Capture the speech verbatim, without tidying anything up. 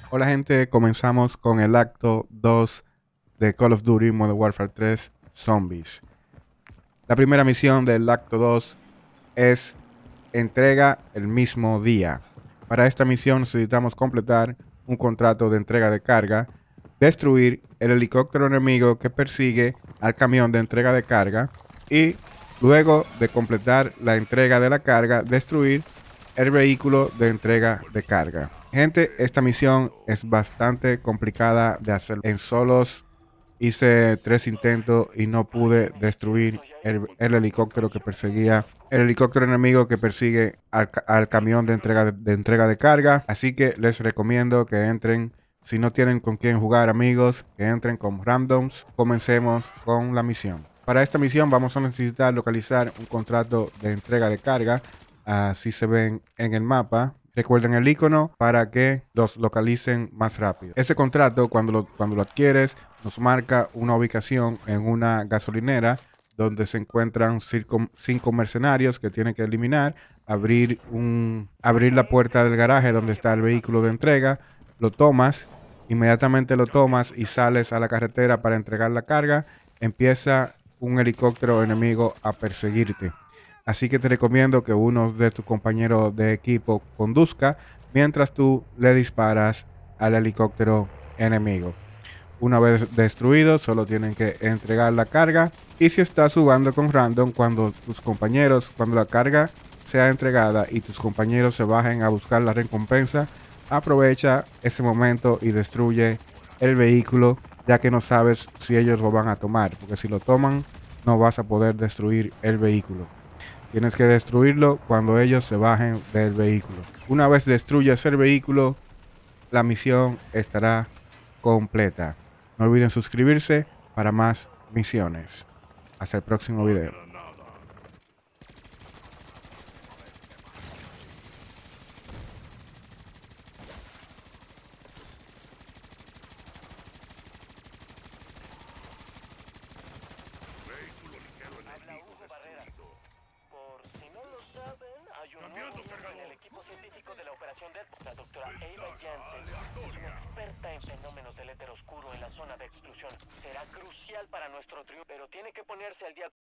Hola gente, comenzamos con el acto dos de Call of Duty Modern Warfare tres Zombies. La primera misión del acto dos es entrega el mismo día. Para esta misión necesitamos completar un contrato de entrega de carga, destruir el helicóptero enemigo que persigue al camión de entrega de carga y luego de completar la entrega de la carga, destruir el vehículo de entrega de carga. Gente, esta misión es bastante complicada de hacer. En solos hice tres intentos y no pude destruir el, el helicóptero que perseguía, el helicóptero enemigo que persigue al, al camión de entrega de, de entrega de carga. Así que les recomiendo que entren, si no tienen con quién jugar, amigos, que entren con randoms. Comencemos con la misión. Para esta misión vamos a necesitar localizar un contrato de entrega de carga. Así se ven en el mapa. Recuerden el icono para que los localicen más rápido. Ese contrato, cuando lo, cuando lo adquieres, nos marca una ubicación en una gasolinera donde se encuentran cinco, cinco mercenarios que tienen que eliminar, abrir, un, abrir la puerta del garaje donde está el vehículo de entrega, lo tomas, inmediatamente lo tomas y sales a la carretera para entregar la carga, empieza un helicóptero enemigo a perseguirte. Así que te recomiendo que uno de tus compañeros de equipo conduzca mientras tú le disparas al helicóptero enemigo. Una vez destruido, solo tienen que entregar la carga. Y si estás jugando con random, cuando tus compañeros, cuando la carga sea entregada y tus compañeros se bajen a buscar la recompensa, aprovecha ese momento y destruye el vehículo, ya que no sabes si ellos lo van a tomar, porque si lo toman, no vas a poder destruir el vehículo. Tienes que destruirlo cuando ellos se bajen del vehículo. Una vez destruyas el vehículo, la misión estará completa. No olviden suscribirse para más misiones. Hasta el próximo video. Habla Hugo Barrera. Por si no lo saben, hay un nuevo miembro en el equipo científico de la Operación Death. La doctora Ava Jansen es una experta en fenómenos del éter oscuro en la zona de exclusión. Será crucial para nuestro triunfo, pero tiene que ponerse al día